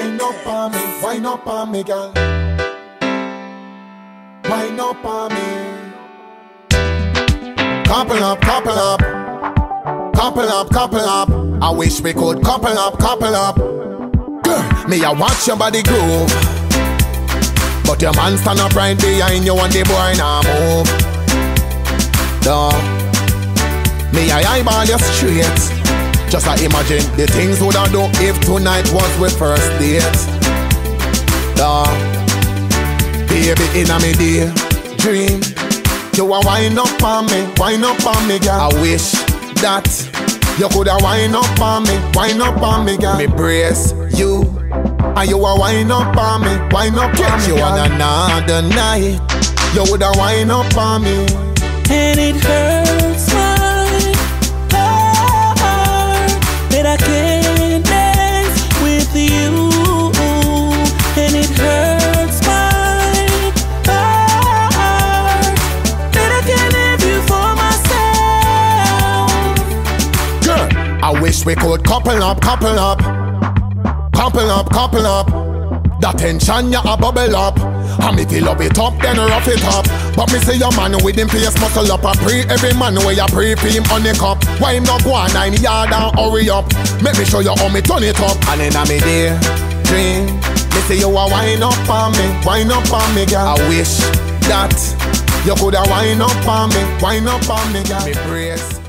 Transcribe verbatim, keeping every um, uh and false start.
Wind up on me, wind up on me, girl. Wind up on me. Couple up, couple up. Couple up, couple up. I wish we could couple up, couple up. Girl, me I watch your body groove, but your man stand up right behind you and the boy now move. Duh. Me I eyeball you straight. Just I imagine the things would I do if tonight was we first date. Duh. Baby in a me day dream, you a wind up on me, wind up on me, girl. I wish that you coulda wind up on me, wind up on me, girl. Me brace you, and you a wind up on me, wind up on me, you on another night, you woulda wind up on me, and it hurts my heart that I can't dance with you, and it hurts my heart that I can't live you for myself. Girl, I wish we could couple up, couple up, couple up, couple up. That tension ya a bubble up, and me feel up it up, then rough it up. But me say your man with him face muscle up. I pray every man where you pray for him on the cup. Why him not go on nine yard and hurry up? Make me show you how me turn it up. And in a me day dream, me say you a wind up on me, wind up on me, girl. I wish that you coulda wind up on me, wind up on me, girl. Me brace